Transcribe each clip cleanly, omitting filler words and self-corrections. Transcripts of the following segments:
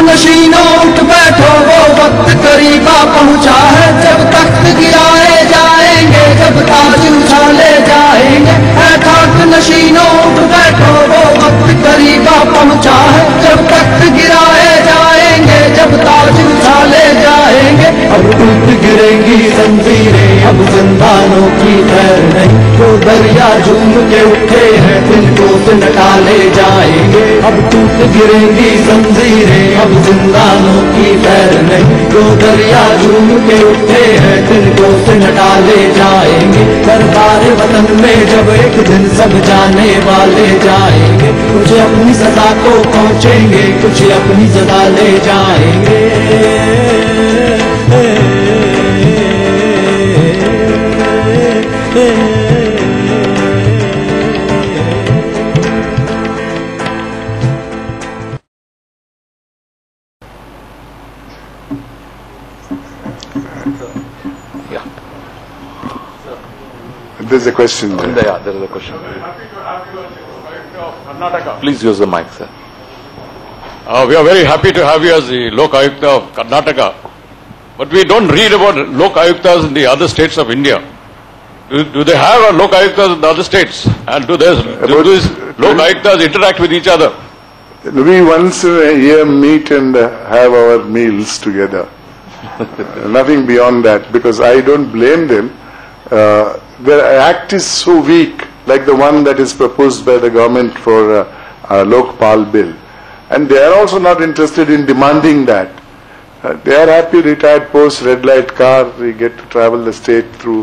नशीनों उठ बैठो, वो वक्त करीबा पहुंचा है जब तख्त गिराए जाएंगे, जब ताज उछाले जाएंगे। है खाक नशीनों उठ बैठो, वो वक्त करीबा पहुंचा है जब तख्त गिराए जाएंगे, जब ताज उछाले जाएंगे। अब टूट गिरेंगी जंजीरें, अब जिंदानों की खैर नहीं, जो दरिया झूम के उठे हैं तिनको से निकाले जाएंगे। अब टूट गिरेंगी जंजीरें, अब जिंदानों की खैर नहीं, जो दरिया झूम के उठे हैं तिनको से निकाले जाएंगे। दरबार वतन में जब एक दिन सब जाने वाले जाएंगे, कुछ अपनी सजा को पहुंचेंगे, कुछ अपनी सजा ले जाएंगे। There's a question there. Yeah, there is a question. Please use the mic, sir. We are very happy to have you as the Lok Ayukta of Karnataka, but we don't read about Lok Ayuktas in the other states of India. Do they have a Lok Ayuktas in the other states? And do these Lok Ayuktas interact with each other? We once a year meet and have our meals together. Nothing beyond that, because I don't blame them. Their act is so weak, like the one that is proposed by the government for a Lokpal bill. And they are also not interested in demanding that. They are happy, retired post, red light car, we get to travel the state through,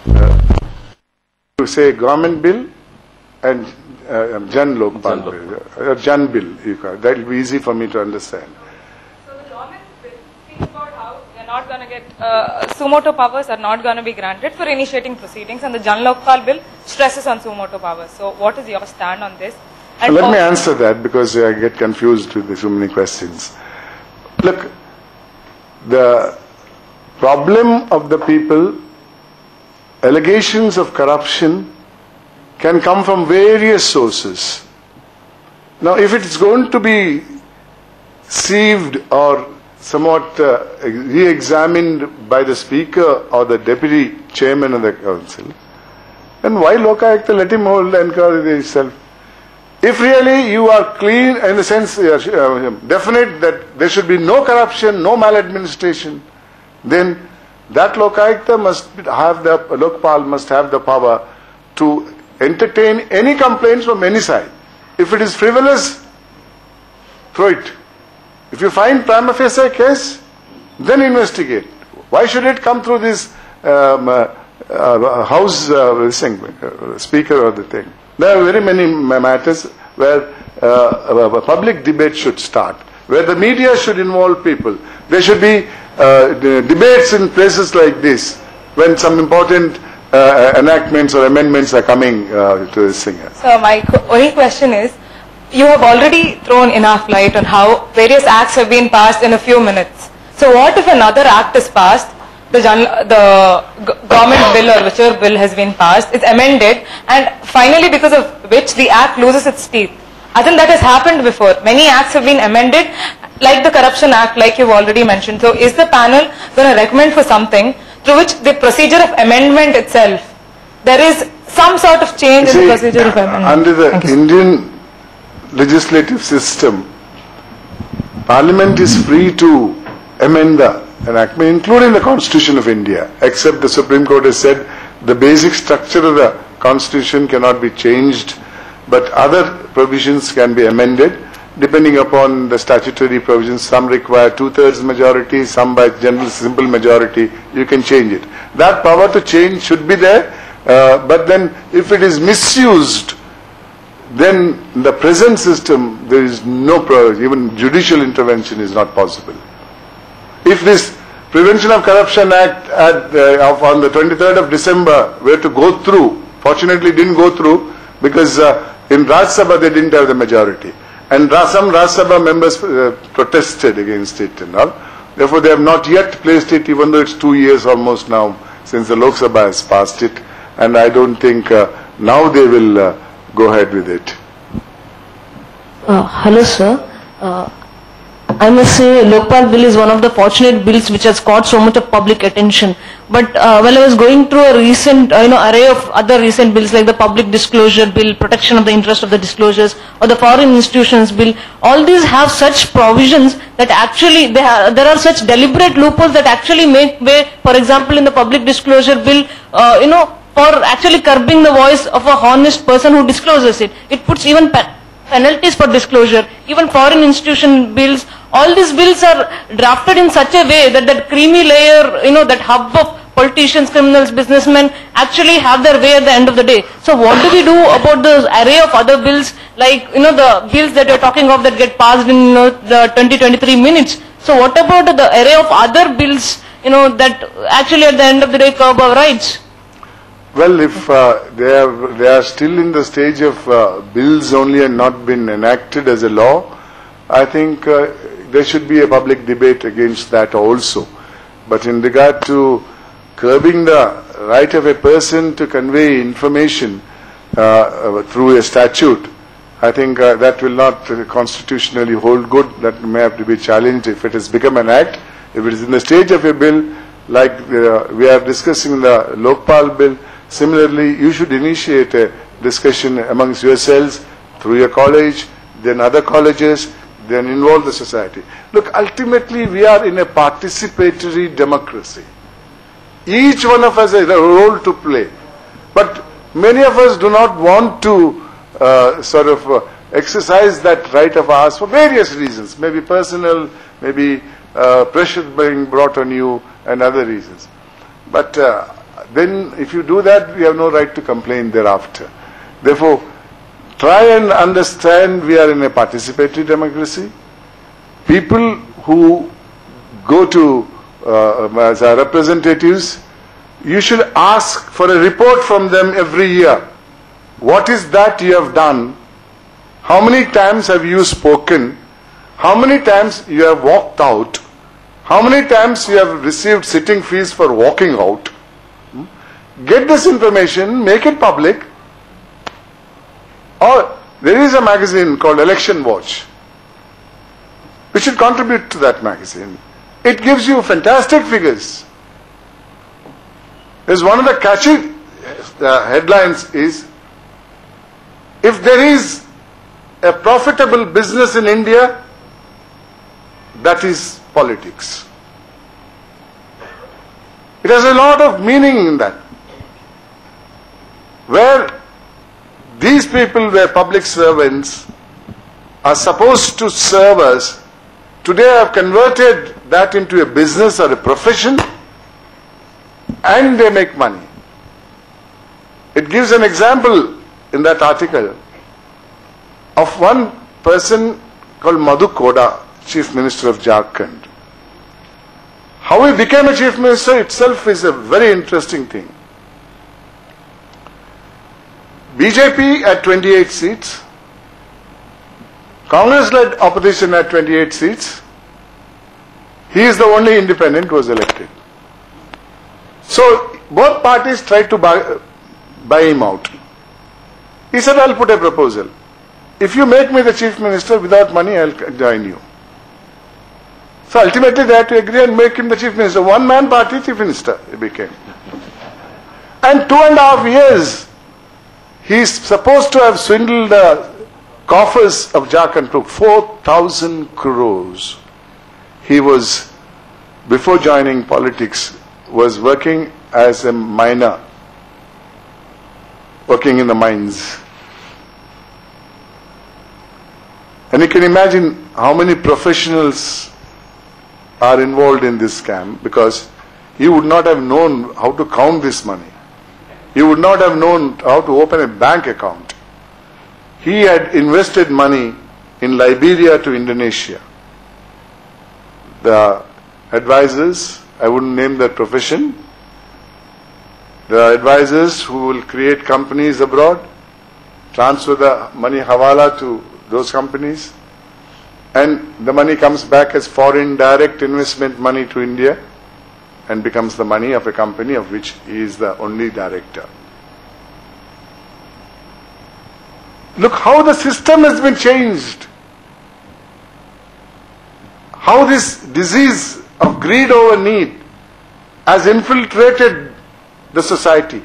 to say government bill and Jan Lokpal bill, Jan bill, that will be easy for me to understand. So the government will speak about how they are not going to get, sumoto powers are not going to be granted for initiating proceedings, and the Jan Lokpal bill stresses on sumoto powers. So what is your stand on this? And let me answer that, because I get confused with so many questions. Look, the problem of the people, allegations of corruption can come from various sources. Now, if it's going to be sieved or somewhat re-examined by the Speaker or the Deputy Chairman of the Council, then why Lokayukta let him hold the inquiry himself? If really you are clean, in the sense definite that there should be no corruption, no maladministration, then that Lokayukta must have the, Lokpal must have the power to entertain any complaints from any side. If it is frivolous, throw it. If you find prima facie case, then investigate. Why should it come through this House Speaker or the thing? There are very many matters where a public debate should start, where the media should involve people. There should be debates in places like this when some important enactments or amendments are coming to the singer. So my only question is, you have already thrown enough light on how various acts have been passed in a few minutes. So what if another act is passed, the government bill or whichever bill has been passed is amended, and finally because of which the act loses its teeth? I think that has happened before. Many acts have been amended, like the Corruption Act, like you've already mentioned. So is the panel going to recommend for something through which the procedure of amendment itself, there is some sort of change in the procedure of amendment? Under the Indian legislative system, Parliament is free to amend the enactment, including the Constitution of India, except the Supreme Court has said the basic structure of the Constitution cannot be changed, but other provisions can be amended depending upon the statutory provisions. Some require 2/3 majority, some by general simple majority. You can change it. That power to change should be there, but then if it is misused, then in the present system there is no even judicial intervention is not possible. If this Prevention of Corruption Act on the 23rd of December were to go through, fortunately didn't go through because in Raj Sabha they didn't have the majority, and some Raj Sabha members protested against it and all. Therefore they have not yet placed it, even though it's 2 years almost now since the Lok Sabha has passed it, and I don't think now they will go ahead with it. Hello sir. I must say Lokpal bill is one of the fortunate bills which has caught so much of public attention. But while I was going through a recent, array of other recent bills like the public disclosure bill, protection of the interest of the disclosures, or the foreign institutions bill, all these have such provisions that actually there are such deliberate loopholes that actually make way, for example, in the public disclosure bill, for actually curbing the voice of a honest person who discloses it. It puts even penalties for disclosure, even foreign institution bills. All these bills are drafted in such a way that that creamy layer, that hub of politicians, criminals, businessmen actually have their way at the end of the day. So what do we do about the array of other bills, like, the bills that you're talking of that get passed in the 20-23 minutes? So what about the array of other bills, that actually at the end of the day curb our rights? Well, if they are still in the stage of bills only and not been enacted as a law, I think there should be a public debate against that also. But in regard to curbing the right of a person to convey information through a statute, I think that will not constitutionally hold good. That may have to be challenged if it has become an act. If it is in the stage of a bill, like we are discussing the Lokpal bill, similarly, you should initiate a discussion amongst yourselves through your college, then other colleges, then involve the society. Look, ultimately we are in a participatory democracy. Each one of us has a role to play. But many of us do not want to exercise that right of ours for various reasons. Maybe personal, maybe pressure being brought on you and other reasons. But then if you do that, we have no right to complain thereafter. Therefore, try and understand we are in a participatory democracy. People who go to as our representatives, you should ask for a report from them every year. What is that you have done? How many times have you spoken? How many times you have walked out? How many times you have received sitting fees for walking out? Get this information, make it public. Or there is a magazine called Election Watch. We should contribute to that magazine. It gives you fantastic figures. There's one of the catchy headlines is, if there is a profitable business in India, that is politics. It has a lot of meaning in that. Where these people were public servants are supposed to serve us, today I have converted that into a business or a profession, and they make money. It gives an example in that article of one person called Madhu Koda, Chief Minister of Jharkhand. How he became a Chief Minister itself is a very interesting thing. BJP at 28 seats, Congress-led opposition at 28 seats, he is the only independent who was elected. So both parties tried to buy him out. He said, I'll put a proposal. If you make me the Chief Minister without money, I'll join you. So ultimately they had to agree and make him the Chief Minister. One-man party Chief Minister he became. And 2.5 years, he's supposed to have swindled the coffers of Jharkhand to 4,000 crores. He was, before joining politics, was working as a miner, working in the mines. And you can imagine how many professionals are involved in this scam, because he would not have known how to count this money. He would not have known how to open a bank account. He had invested money in Liberia to Indonesia. The advisors, I wouldn't name their profession, there are advisors who will create companies abroad, transfer the money hawala to those companies, and the money comes back as foreign direct investment money to India and becomes the money of a company of which he is the only director. Look how the system has been changed. how this disease of greed over need has infiltrated the society.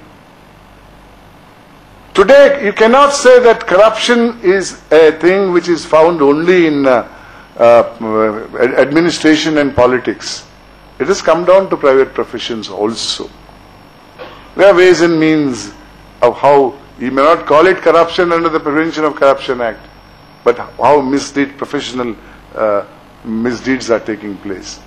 Today, you cannot say that corruption is a thing which is found only in administration and politics. It has come down to private professions also. There are ways and means of how, you may not call it corruption under the Prevention of Corruption Act, but how professional misdeeds are taking place.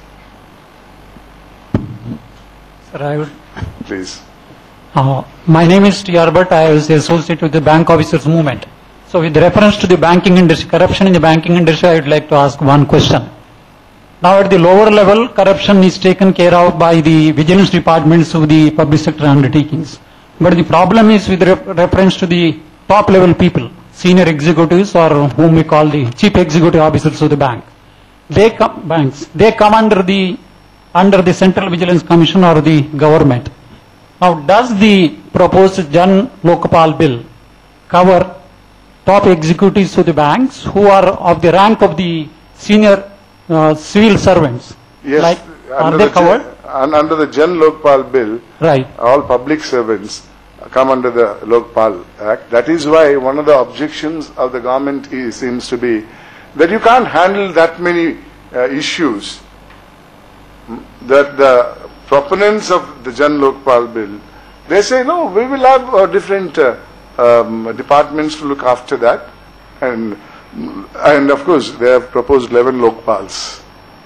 Sir, I would. Please. My name is T. Arbert. I was associated with the Bank Officers Movement. So with reference to the banking industry, corruption in the banking industry, I would like to ask one question. Now at the lower level, corruption is taken care of by the vigilance departments of the public sector undertakings. But the problem is with reference to the top level people, senior executives or whom we call the chief executive officers of the bank. They come under the Central Vigilance Commission or the government. Now, does the proposed Jan Lokpal bill cover top executives of the banks who are of the rank of the senior civil servants? Yes, like, are they covered? Under the Jan Lokpal bill, Right. all public servants come under the Lokpal Act. That is why one of the objections of the government seems to be that you can't handle that many issues. That the proponents of the Jan Lokpal bill, they say, no, we will have different departments to look after that. And of course, they have proposed 11 Lokpals.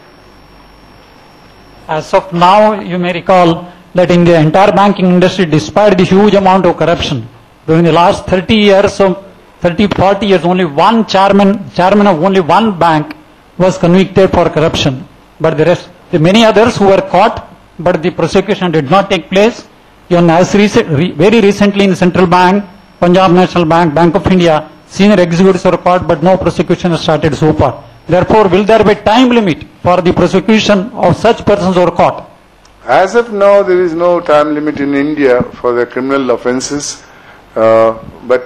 As of now, you may recall that in the entire banking industry, despite the huge amount of corruption, during the last 40 years, only one chairman of only one bank was convicted for corruption. But the many others who were caught, but the prosecution did not take place. Even very recently in the Central Bank, Punjab National Bank, Bank of India, senior executives were caught, but no prosecution has started so far. Therefore, will there be time limit for the prosecution of such persons who are caught? As of now, there is no time limit in India for the criminal offences, but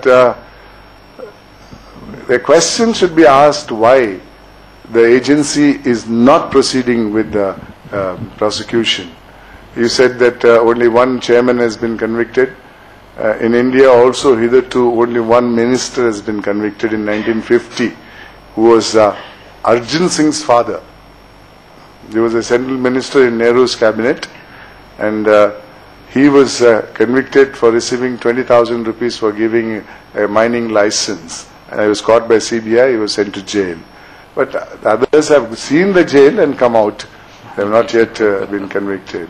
the question should be asked why the agency is not proceeding with the prosecution. You said that only one chairman has been convicted. In India also, hitherto, only one minister has been convicted in 1950, who was Arjun Singh's father. He was a central minister in Nehru's cabinet, and he was convicted for receiving 20,000 rupees for giving a mining license. And he was caught by CBI, he was sent to jail. But others have seen the jail and come out. They have not yet been convicted.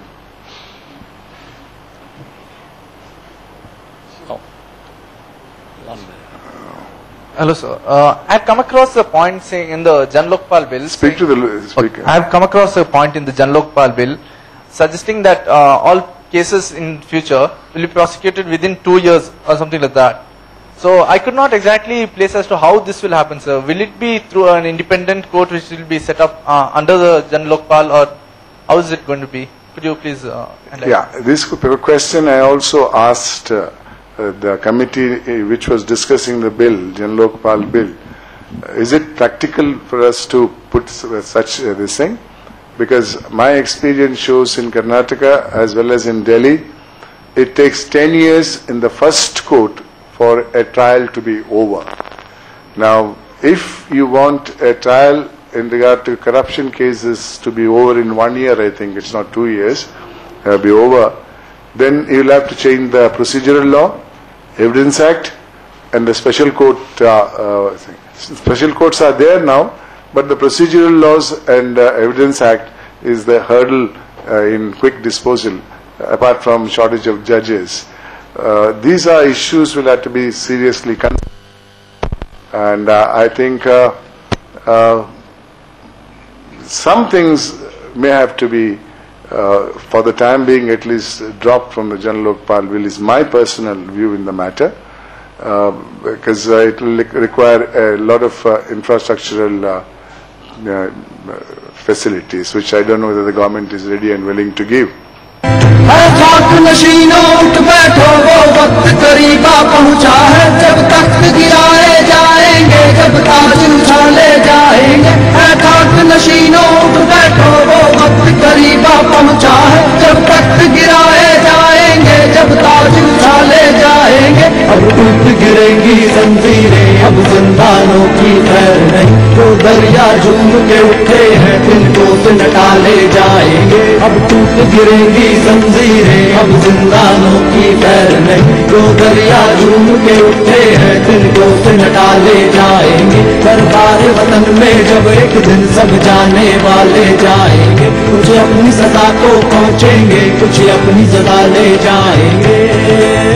Hello, sir. I've come across a point saying in the Jan Lokpal bill. Speak to the speaker. I've come across a point in the Jan Lokpal bill suggesting that all cases in future will be prosecuted within 2 years or something like that. So I could not exactly place as to how this will happen, sir. Will it be through an independent court which will be set up under the Jan Lokpal, or how is it going to be? Could you please enlighten? Yeah, this question I also asked the committee which was discussing the bill, Jan Lokpal bill. Is it practical for us to put such this thing? Because my experience shows in Karnataka as well as in Delhi, it takes 10 years in the first court for a trial to be over. Now, if you want a trial in regard to corruption cases to be over in 1 year, I think it's not 2 years, be over, then you'll have to change the procedural law, Evidence Act, and the special court. Special courts are there now, but the procedural laws and Evidence Act is the hurdle in quick disposal, apart from shortage of judges. These are issues will have to be seriously considered, and I think some things may have to be, for the time being at least, dropped from the Jan Lokpal bill, is my personal view in the matter, because it will require a lot of infrastructural facilities, which I don't know whether the government is ready and willing to give. खाक नशीनों उठ बैठो वो वक्त करीबा पहुंचा है जब तख्त गिराए जाएंगे जब ताज उछाले जाएंगे खाक नशीनों उठ जंजीरें, अब जिंदानों की खैर नहीं। वो दरिया झूम के उठे हैं, तिनको से न टाले जाएंगे। अब टूट गिरेंगी जंजीरें, अब जिंदानों की खैर नहीं। वो दरिया झूम के उठे हैं, तिनको से न टाले जाएंगे। दरबार वतन में जब एक दिन सब जाने वाले जाएंगे, कुछ अपनी सजा को पहुँचेंगे, कुछ अपनी जगह ले जाएंगे।